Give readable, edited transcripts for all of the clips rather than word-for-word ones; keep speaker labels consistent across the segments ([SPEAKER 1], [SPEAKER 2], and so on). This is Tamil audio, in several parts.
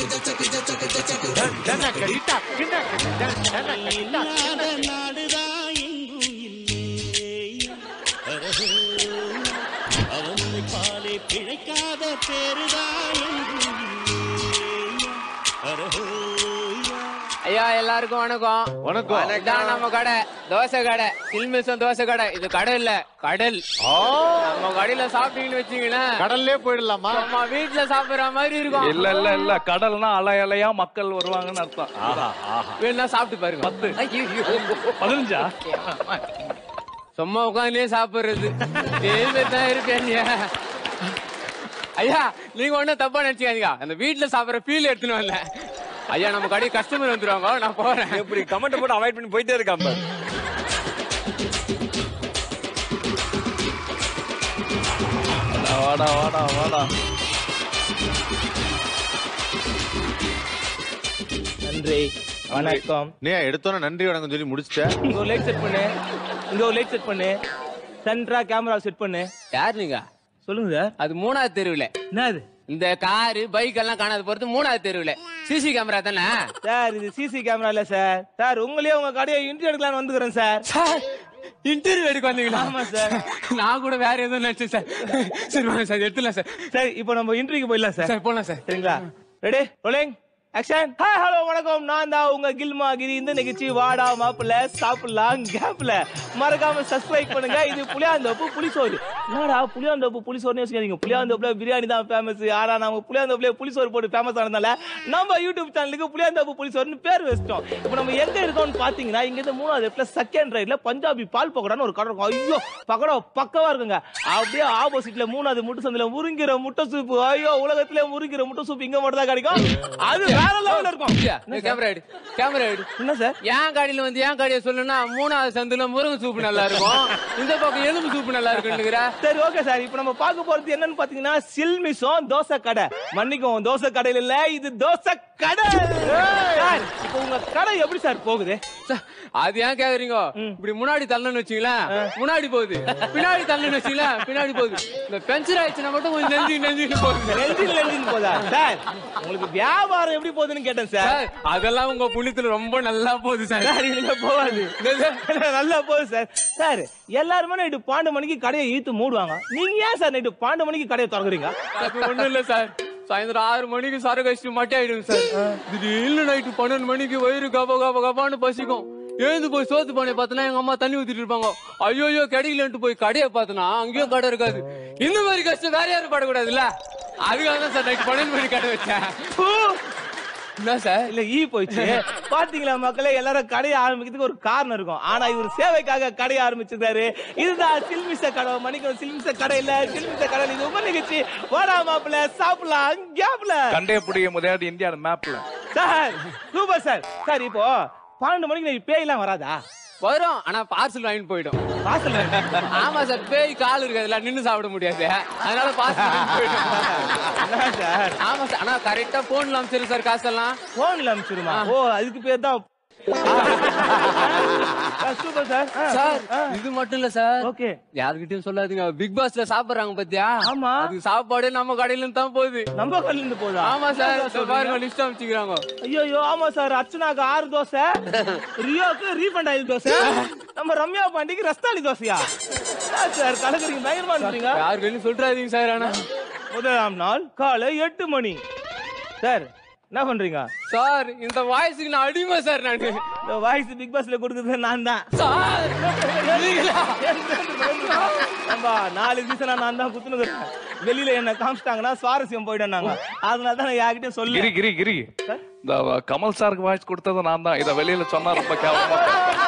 [SPEAKER 1] ஐயா எல்லாருக்கும் வணக்கம். வணக்கம். இதான் நம்ம கடை, தோசை கடை, சில்மிசம் தோசை கடை. இது கடை இல்ல, கடல். நம்ம கடையில சாப்பிட்டீங்கன்னு வச்சீங்கன்னா
[SPEAKER 2] கடல்லே போயிடலாமா?
[SPEAKER 1] நம்ம வீட்டுல சாப்பிடுற மாதிரி இருக்கும்.
[SPEAKER 3] இல்ல இல்ல இல்ல, கடல்னா அலை அலையா மக்கள் வருவாங்கன்னு அர்த்தம்.
[SPEAKER 1] வேணா சாப்பிட்டு பாருங்க.
[SPEAKER 3] 15
[SPEAKER 1] சும்மா உட்காந்துலயே சாப்பிடுறது தான் இருக்கீங்க. ஐயா நீங்க ஒன்னும் தப்பா நினைச்சுக்காதீங்க, அந்த வீட்டுல சாப்பிடுற ஃபீல் எடுத்துன்னு வரல. ஐயா நம்ம கடை கஸ்டமர் வந்துருவாங்க, நான் போறேன்.
[SPEAKER 4] எப்படி கமெண்ட் போட்டு அவாய்ட் பண்ணி போயிட்டே இருக்காம.
[SPEAKER 3] வாடா வாடா வாடா.
[SPEAKER 2] நன்றி வணக்கம். நீ எடுத்தோன்னே நன்றி வணக்கம் சொல்லி முடிச்சிட்ட.
[SPEAKER 5] இங்க ஒரு லைட் செட் பண்ணு, இங்க ஒரு லைட் செட் பண்ணு, சென்ட்ரா கேமரா செட் பண்ணு.
[SPEAKER 1] யார் நீங்க?
[SPEAKER 5] சொல்லுங்க சார்.
[SPEAKER 1] அது 3வது தெருவுல.
[SPEAKER 5] என்னது
[SPEAKER 1] இந்த காரு பைக் எல்லாம் காணாத போறது 3வது தெருவுல. சிசி கேமரா தானே
[SPEAKER 5] சார்? இது சிசி கேமரா இல்ல சார். சார் உங்களையே உங்க கடையை இன்டர்வியூ எடுக்கலாம்னு வந்துக்கிறேன் சார்.
[SPEAKER 1] இன்டர்வியூ எடுக்க வந்தீங்களா?
[SPEAKER 5] ஆமா சார்.
[SPEAKER 1] நான் கூட வேற எதுவும் நினைச்சேன் சார். சரி வாங்க சார், எடுத்துலாம் சார்.
[SPEAKER 5] சரி இப்போ நம்ம இன்டர்வியூக்கு போயிடலாம் சார்.
[SPEAKER 1] சார் போலாம் சார்.
[SPEAKER 5] சரிங்களா? Ready rolling action. Hi hello வணக்கம், நான் தான் உங்க கில்மாகிரி. இந்த நிகழ்ச்சி வாடா மாப்பிள்ள சாப்பிடலாம் கேப்ல. மறக்காம சப்ஸ்கிரைப் பண்ணுங்க. இது புளியாந்தோப்பு புளிசோறு. என்னடா புளியாந்தோப்பு புளிசோறுன்னு யோசிக்காதீங்க, புளியாந்தோப்புல பிரியாணி தான் ஃபேமஸ். ஆனா நம்ம புளியாந்தோப்புல புளிசோறு போட்டு ஃபேமஸ் ஆனதால நம்ம யூடியூப் சேனலுக்கு புளியாந்தோப்பு புளிசோறுன்னு பேர் வச்சிட்டோம். இப்போ நம்ம எங்க இருக்கோம்னு பாத்தீங்கன்னா, இங்க இருந்து 3வது இடத்துல செகண்ட் ரைட்ல பஞ்சாபி பால் பக்கோடான்னு ஒரு கடை இருக்கும். ஐயோ பக்கோடா பக்கவா இருக்குங்க. அப்படியே ஆப்போசிட்ல 3வது முட்டை சந்தில முருங்கிற முட்டை சூப்பு. ஐயோ உலகத்திலே முருங்கிற முட்டை சூப்பு இங்க மட்டும் தான் கிடைக்கும். அது வேற லெவல்ல இருக்கும்.
[SPEAKER 1] கேமரா எடு, கேமரா எடு.
[SPEAKER 5] என்ன சார்?
[SPEAKER 1] என் கடையில வந்து என் கடையை சொல்லுன்னா 3வது சந்துல முருங்கை சூப்பு நல்லா இருக்கும், இந்த பக்கம் எலும்பு சூப்பு நல்லா இருக்குங்கிற.
[SPEAKER 5] சரி ஓகே சார். இப்போ நம்ம பார்க்க போறது என்னன்னு பாத்தீங்கன்னா, சில்மிசம் தோசை கடை. மன்னிக்கும், தோசை கடையில இல்ல, இது தோசை கடை. சார் இப்போ உங்க கடை எப்படி சார் போகுது?
[SPEAKER 1] அது ஏன் கேக்குறீங்க? இப்படி முன்னாடி தள்ளணும்னு வச்சீங்களா முன்னாடி போகுது, பின்னாடி தள்ளணும்னு வச்சீங்களா பின்னாடி போகுது. இந்த பென்சர் ஆயிடுச்சுன்னா மட்டும் கொஞ்சம் நெஞ்சு போகுது.
[SPEAKER 5] நெஞ்சு போதா சார்? உங்களுக்கு வியாபாரம் எப்படி போகுதுன்னு கேட்டேன் சார்.
[SPEAKER 1] அதெல்லாம் உங்க புண்ணியத்துல ரொம்ப நல்லா போகுது சார்.
[SPEAKER 5] போகாது, நல்லா போகுது சார். சார் எல்லாருமே நைட்டு 12 மணிக்கு கடையை இழுத்து மூடுவாங்க, நீங்க ஏன் சார் நைட்டு 12 மணிக்கு கடையை திறக்குறீங்க?
[SPEAKER 1] அது ஒண்ணும் இல்ல சார், சாயந்தரம் 6 மணிக்கு சரக்கு கழிச்சு மட்டை ஆயிடும் சார். திடீர்னு நைட்டு 12 மணிக்கு வயிறு கபான்னு பசிக்கும். எழுந்து போய் சோத்து பானை பார்த்தனா எங்க அம்மா தண்ணி ஊத்திட்டு இருப்பாங்க. ஐயோ கிடைக்கலன்ட்டு போய் கடையை பார்த்தனா அங்கேயும் கடை இருக்காது. இந்த மாதிரி கஷ்டம் வேற யாரும் படக்கூடாதுல்ல, அதுக்காக தான் சார் நைட்டு 12 மணிக்கு கடை வச்சேன். என்ன சார்?
[SPEAKER 5] இல்ல போயிடுச்சு. பாத்தீங்களா மக்களே, எல்லாரும் கடையை ஆரம்பிக்கிறதுக்கு ஒரு காரணம் இருக்கும். ஆனா இவர் சேவைக்காக கடையை ஆரம்பிச்சிருக்காரு. இதுதான் சில்மிச கடை. மணிக்கு சில்மிச கடை இல்ல, சில்மிச கடை. இது உங்க நிகழ்ச்சி வாடா மாப்பிள்ள சாப்பிடலாம் கேப்ல.
[SPEAKER 3] கண்டே புடிய முதல்ல இந்தியா மேப்ல.
[SPEAKER 5] Sir super sir. சார் இப்போ 12 மணிக்கு பேய் எல்லாம் வராதா?
[SPEAKER 1] வரும், ஆனா பார்சல் வாங்கிட்டு போயிடும்.
[SPEAKER 5] பார்சல்?
[SPEAKER 1] ஆமா சார், பேய் கால் இருக்காதுல்ல, நின்னு சாப்பிட முடியாது, அதனால பார்சல் போயிடும். ஆமா சார், ஆனா கரெக்டா போன்ல அனுப்பிச்சிரு சார், காசெல்லாம்
[SPEAKER 5] போன்ல அனுப்பிச்சிருமா? ஓ அதுக்கு பேர் தான். Super sir.
[SPEAKER 1] சார் இது மட்டும் இல்ல சார்,
[SPEAKER 5] ஓகே
[SPEAKER 1] யாருக்கிட்டையும் சொல்லாதீங்க, பிக் பாஸ்ல சாப்பிடுறாங்க பாத்தியா?
[SPEAKER 5] ஆமா,
[SPEAKER 1] அது சாப்பாடு நம்ம கடையில இருந்து தான் போகுது.
[SPEAKER 5] நம்ம கடையில இருந்து போகுதா?
[SPEAKER 1] ஆமா சார், பாருங்க லிஸ்ட் அமைச்சுக்கிறாங்க.
[SPEAKER 5] ஐயோ ஆமா சார், அர்ச்சனாக்கு 6 தோசை, ரியோக்கு ரீஃபண்ட் ஆயில் தோசை, நம்ம ரம்யா பாண்டிக்கு ரஸ்தாளி தோசையா? சார் கலக்குறீங்க, பயங்கரமா இருக்கீங்க.
[SPEAKER 1] யாருன்னு சொல்றாதீங்க சார். ஆனா
[SPEAKER 5] முதலாம் நாள் காலை 8 மணி. சார் என்ன பண்றீங்க
[SPEAKER 1] சார்? இந்த வாய்ஸுக்கு நான் அடிமை சார். நான்
[SPEAKER 5] இந்த வாய்ஸ் பிக் பாஸ்ல கொடுக்குறது நான் தான்
[SPEAKER 1] சார்.
[SPEAKER 5] 4 சீசனா நான் தான் குத்துனுக்கிறேன். வெளியில என்ன காமிச்சிட்டாங்கன்னா சுவாரஸ்யம் போயிடும் நாங்க, அதனால தான் நான் யார்கிட்டயும் சொல்லி.
[SPEAKER 3] கிரி கிரி இந்த கமல் சாருக்கு வாய்ஸ் கொடுத்தது நான் தான். இத வெளியில சொன்னா ரொம்ப கேவலமா.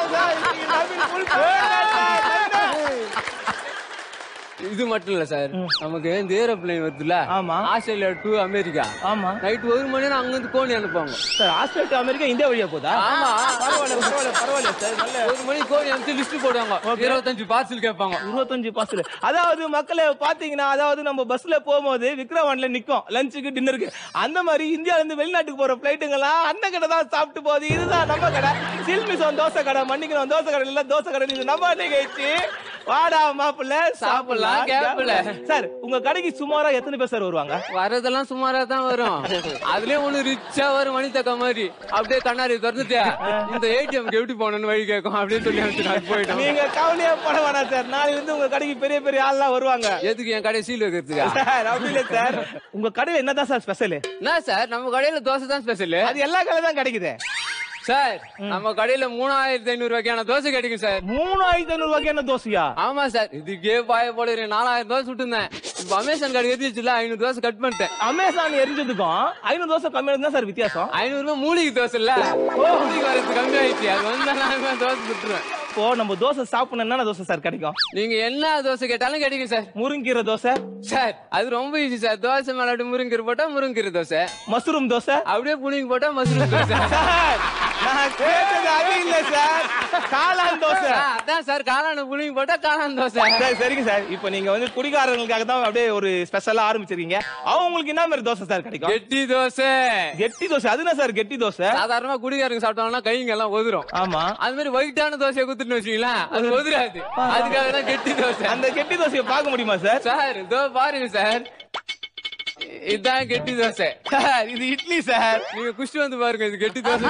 [SPEAKER 1] இது மட்டும் இல்ல சார், நமக்கு இந்த ஏரோப்ளேன் வருதுல்ல, ஆஸ்திரேலியா டு அமெரிக்கா. ஆமா, நைட் 1 மணி நேரம் அங்க இருந்து கோழி அனுப்புவாங்க
[SPEAKER 5] சார். ஆஸ்திரேலியா டு அமெரிக்கா இந்தியா வழியா போதா?
[SPEAKER 1] ஆமா,
[SPEAKER 5] பரவாயில்ல சார். நல்ல
[SPEAKER 1] 1 மணி கோழி அனுப்பி லிஸ்ட் போடுவாங்க, 25 பார்சல் கேட்பாங்க.
[SPEAKER 5] 25 பார்சல். அதாவது மக்களே பாத்தீங்கன்னா, அதாவது நம்ம பஸ்ல போகும்போது விக்ரவான்ல நிக்கும் லஞ்சுக்கு டின்னருக்கு. அந்த மாதிரி இந்தியால இருந்து வெளிநாட்டுக்கு போற பிளைட்டுங்கெல்லாம் அந்த கடை தான் சாப்பிட்டு போகுது. இதுதான் நம்ம கடை, சில்மிசம் தோசை கடை. மன்னிக்கணும், தோசை கடை இல்ல, தோசை கடை. இது நம்ம நிகழ்ச்சி வாடா மாப்பிள்ள
[SPEAKER 1] சாப்பிடலாம் கேப்ல.
[SPEAKER 5] சார் உங்க கடைக்கு சுமாரா எத்தனை பேர் சார் வருவாங்க?
[SPEAKER 1] வரதெல்லாம் சுமாரா தான் வரும். அதுலயே ஒண்ணு ரிச்சா வரும் மணித்தக்க மாதிரி. அப்படியே கண்ணாடி திறந்துட்டு இந்த ஏடிஎம்க்கு எப்படி போகணும்னு வழி கேட்கும் அப்படின்னு சொல்லி அனுப்பிச்சு போயிட்டோம்.
[SPEAKER 5] நீங்க கவலையே பட வேணாம் சார். நாளைல இருந்து உங்க கடைக்கு பெரிய பெரிய ஆள்லாம் வருவாங்க.
[SPEAKER 1] எதுக்கு என் கடை சீல் வைக்கிறதுக்கா?
[SPEAKER 5] சார் அப்படி இல்ல சார். உங்க கடையில என்னதான் சார் ஸ்பெஷல்?
[SPEAKER 1] என்ன சார் நம்ம கடையில தோசை தான் ஸ்பெஷல்.
[SPEAKER 5] அது எல்லா கடையில தான் கிடைக்குது
[SPEAKER 1] சார். நம்ம கடையில 3500 வகையான தோசை கிடைக்கும் சார்.
[SPEAKER 5] 3500 வகையான தோசையா?
[SPEAKER 1] ஆமா சார். இதுக்கே பாய போல 4000 தோசை சுட்டுந்தேன். இப்ப அமேசான் கடை எரிஞ்சிச்சுல 500 தோசை கட் பண்ணிட்டேன்.
[SPEAKER 5] அமேசான் எரிஞ்சதுக்கும் 500 தோசை கம்மியா இருந்தா சார் வித்தியாசம்.
[SPEAKER 1] 500 ரூபாய் மூலிகை தோசை இல்ல, மூலிகை வரது கம்மி ஆயிடுச்சு. அது வந்து நான் தோசை சுட்டுருவேன்.
[SPEAKER 5] இப்போ நம்ம தோசை சாப்பிடணும் என்ன தோசை சார் கிடைக்கும்?
[SPEAKER 1] நீங்க என்ன தோசை கேட்டாலும் கிடைக்கும் சார்.
[SPEAKER 5] முருங்கீரை தோசை
[SPEAKER 1] சார் அது ரொம்ப ஈஸி சார். தோசை மேல முருங்கீரை போட்டா முருங்கீரை தோசை,
[SPEAKER 5] மஷ்ரூம் தோசை
[SPEAKER 1] அப்படியே புளிங்க போட்டா மஷ்ரூம் தோசை.
[SPEAKER 5] நான் கேட்டது அது இல்ல சார், காளான் தோசை.
[SPEAKER 1] அதான் சார் காளான் புளிங்க போட்டா காளான் தோசை.
[SPEAKER 5] சரிங்க சார். இப்போ நீங்க வந்து குடிகாரங்களுக்காக தான் அப்படியே ஒரு ஸ்பெஷலா ஆரம்பிச்சிருக்கீங்க. அவங்களுக்கு என்ன மாதிரி தோசை சார் கிடைக்கும்?
[SPEAKER 1] கெட்டி தோசை.
[SPEAKER 5] கெட்டி தோசை அது என்ன சார் கெட்டி தோசை?
[SPEAKER 1] சாதாரணமா குடிகாரங்க சாப்பிட்டாங்கன்னா கைங்க எல்லாம் ஒதுரும்.
[SPEAKER 5] ஆமா
[SPEAKER 1] அது மாதிரி ஒயிட்டான தோசையை குத்துட்டு வச்சீங்களா அது ஒதுராது. அதுக்காக தான் கெட்டி தோசை.
[SPEAKER 5] அந்த கெட்டி தோசையை பார்க்க முடியுமா சார்?
[SPEAKER 1] சார் இதோ பாருங்க சார், இதுதான் கெட்டி தோசை.
[SPEAKER 5] சார் இது இட்லி சார்.
[SPEAKER 1] நீங்க குஷ்டி வந்து பாருங்க, இது கெட்டி தோசை.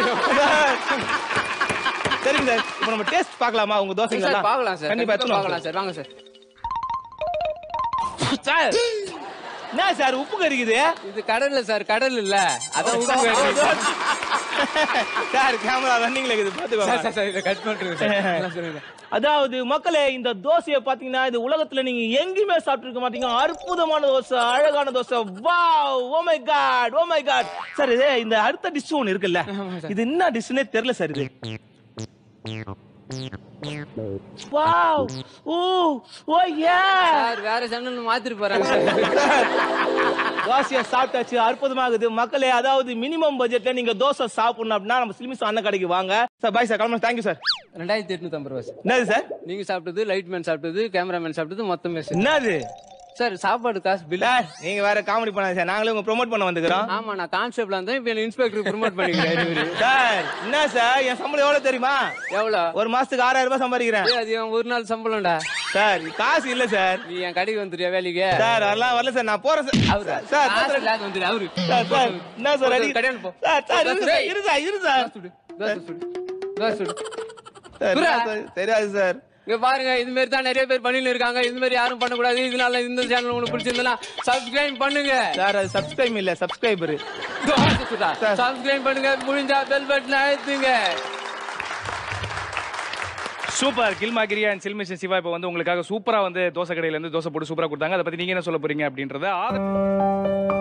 [SPEAKER 5] சரிங்க சார். இப்போ நம்ம டேஸ்ட் பார்க்கலாமா உங்க தோசைங்க?
[SPEAKER 1] பார்க்கலாம் சார்,
[SPEAKER 5] கண்டிப்பா
[SPEAKER 1] பார்க்கலாம் சார். வாங்க சார்.
[SPEAKER 5] சார் என்ன சார் உப்பு கறிக்குது?
[SPEAKER 1] இது கடல்ல சார், கடல் இல்ல அதான் உப்பு கறி.
[SPEAKER 5] சார் கேமரா ரன்னிங்ல இருக்குது பாத்துக்கோங்க.
[SPEAKER 1] சார் இத கட் பண்றேன்.
[SPEAKER 5] அதாவது மக்களே இந்த தோசையை பாத்தீங்கன்னா இது உலகத்துல நீங்க எங்கேயுமே சாப்பிட்டு இருக்க மாட்டீங்க. அற்புதமான தோசை, அழகான dosa. Wow, oh my god, oh my god. Sir இது இந்த அடுத்த டிஷ் ஒன்னு இருக்குல்ல, இது என்ன டிஷ்னே தெரியல சார். இது wow, oh oh ya.
[SPEAKER 1] Sir வேற சேனல் மாத்திட்டு போறாங்க.
[SPEAKER 5] தோசையை சாப்பிட்டாச்சு, அற்புதமாகுது மக்களே. அதாவது மினிமம் பட்ஜெட்ல நீங்க தோசை சாப்பிடணும் அப்படின்னா நம்ம சிலிமிஸ் அண்ணன் கடைக்கு வாங்க சார். பாய் சார், கிளம்புறேன். Thank you sir.
[SPEAKER 1] 2850 ரூபாய்.
[SPEAKER 5] என்னது சார்?
[SPEAKER 1] நீங்க சாப்பிட்டது, லைட் மேன் சாப்பிட்டது, கேமராமேன் சாப்பிட்டது மொத்தமே சார்.
[SPEAKER 5] என்னது
[SPEAKER 1] சார் சாப்பாடு காசு பில்?
[SPEAKER 5] நீங்க வேற காமெடி பண்ணாத சார், நாங்களே உங்க ப்ரோமோட் பண்ண வந்துக்கிறோம்.
[SPEAKER 1] ஆமா நான் கான்ஸ்டபிளா இருந்தேன், இப்ப என்ன இன்ஸ்பெக்டர் ப்ரோமோட் பண்ணிக்கிறேன்.
[SPEAKER 5] சார் என்ன சார் என் சம்பளம் எவ்வளவு தெரியுமா?
[SPEAKER 1] எவ்வளவு?
[SPEAKER 5] ஒரு மாசத்துக்கு 6000 ரூபாய் சம்பாதிக்கிறேன்.
[SPEAKER 1] அது என் ஒரு நாள் சம்பளம்டா.
[SPEAKER 5] சார் காசு இல்ல சார்.
[SPEAKER 1] நீ என் கடைக்கு வந்துறியா வேலைக்கு?
[SPEAKER 5] சார் அதெல்லாம் வரல சார், நான் போறேன் சார். சார்
[SPEAKER 1] வந்துரு அவரு.
[SPEAKER 5] சார் என்ன சார் அடி
[SPEAKER 1] கடையாண்டு போ.
[SPEAKER 5] சார் இரு சார். தெரியாது சார்.
[SPEAKER 1] இங்க பாருங்க, இது மாதிரி தான் நிறைய பேர் பண்ணிட்டு இருக்காங்க. இது மாதிரி யாரும் பண்ணக்கூடாது. இதனால இந்த சேனல் உங்களுக்கு பிடிச்சிருந்தா சப்ஸ்கிரைப் பண்ணுங்க.
[SPEAKER 5] சார் அது சப்ஸ்கிரைப் இல்ல, சப்ஸ்கிரைபர்.
[SPEAKER 1] சப்ஸ்கிரைப் பண்ணுங்க, முடிஞ்சா பெல் பட்டன் அழுத்துங்க.
[SPEAKER 3] சூப்பர். கில்மாகிரி அண்ட் சில்மிஷன் சிவா இப்போ வந்து உங்களுக்காக சூப்பரா வந்து தோசை கடையில இருந்து தோசை போட்டு சூப்பரா கொடுத்தாங்க. அதை பத்தி நீங்க என்ன சொல்ல போறீங்க அப்படின்றத